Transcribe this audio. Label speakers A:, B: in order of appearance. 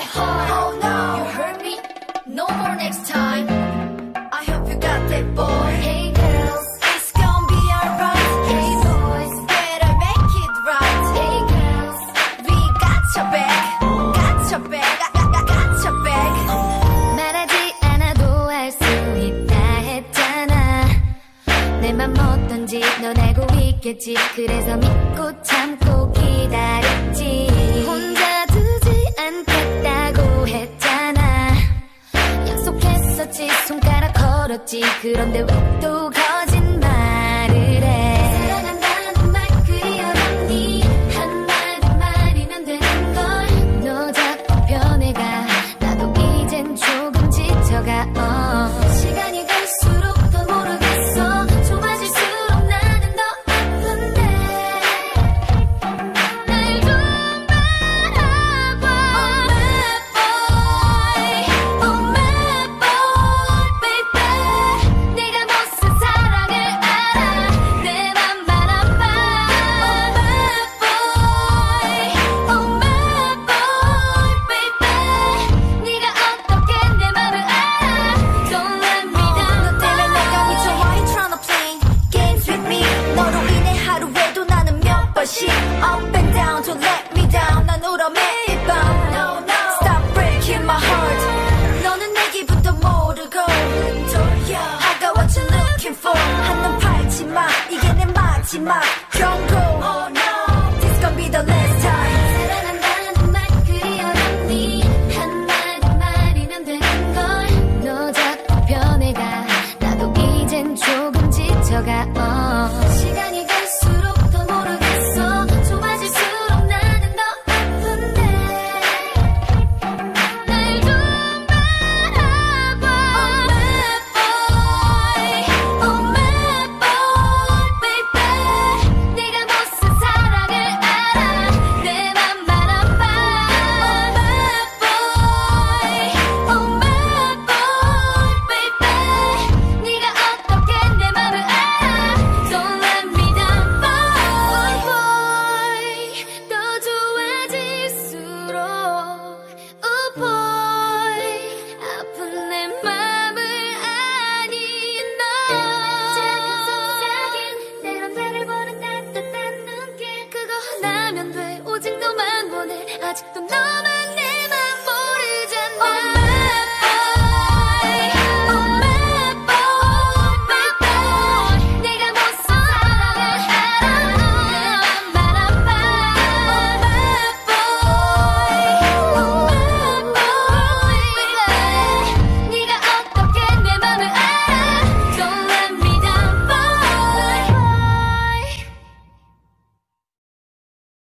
A: my heart. Oh no, you hurt me. No more next time. I hope you got that boy. Hey girls, it's gonna be alright. Hey boys, better make it right. Hey girls, we got your back. Got your back. got your back.
B: 말하지 않아도 알 수 있다 했잖아. 내 맘 어떤지 넌 알고 있겠지. 그래서 믿고 참고 기다렸지. 혼자 두지 않겠다고 했잖아. 약속했었지. 손가락 걸었지. 그런데